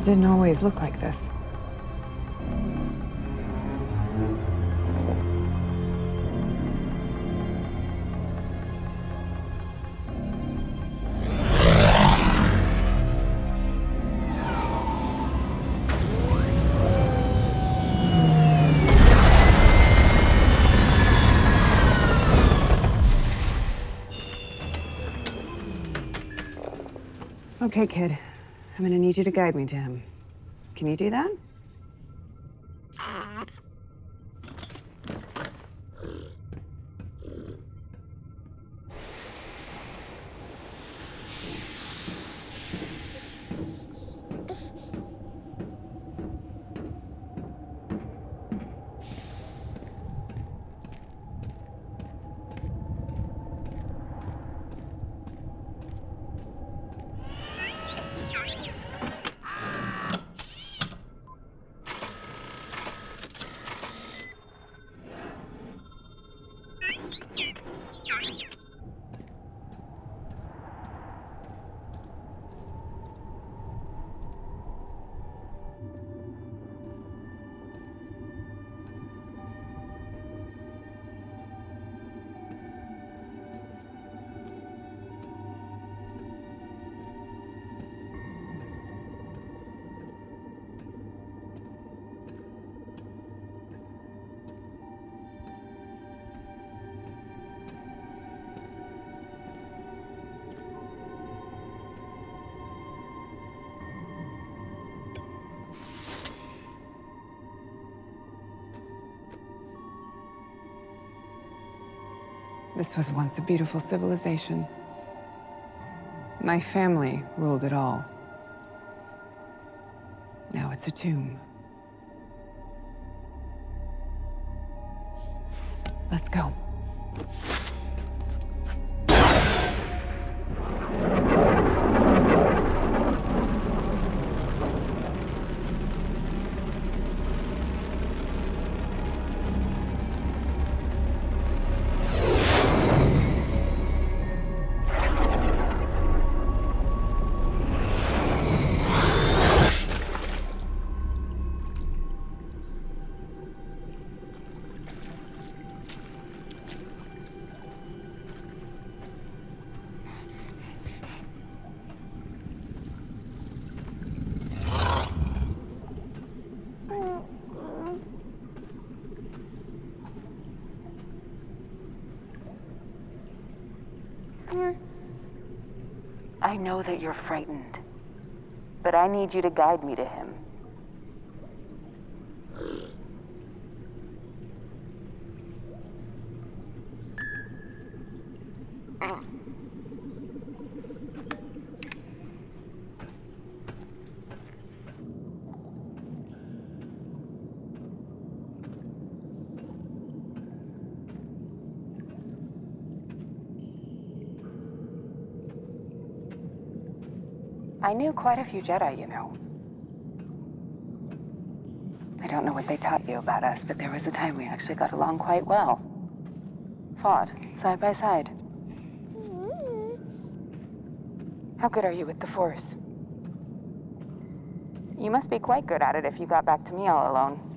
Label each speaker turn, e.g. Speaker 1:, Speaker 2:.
Speaker 1: didn't always look like this. Okay, kid. I'm gonna need you to guide me to him. Can you do that? This was once a beautiful civilization. My family ruled it all. Now it's a tomb. Let's go.
Speaker 2: I know that you're frightened, but I need you to guide me to him. I knew quite a few Jedi, you know. I don't know what they taught you about us, but there was a time we actually got along quite well. Fought, side by side. How good are you with the Force? You must be quite good at it if you got back to me all alone.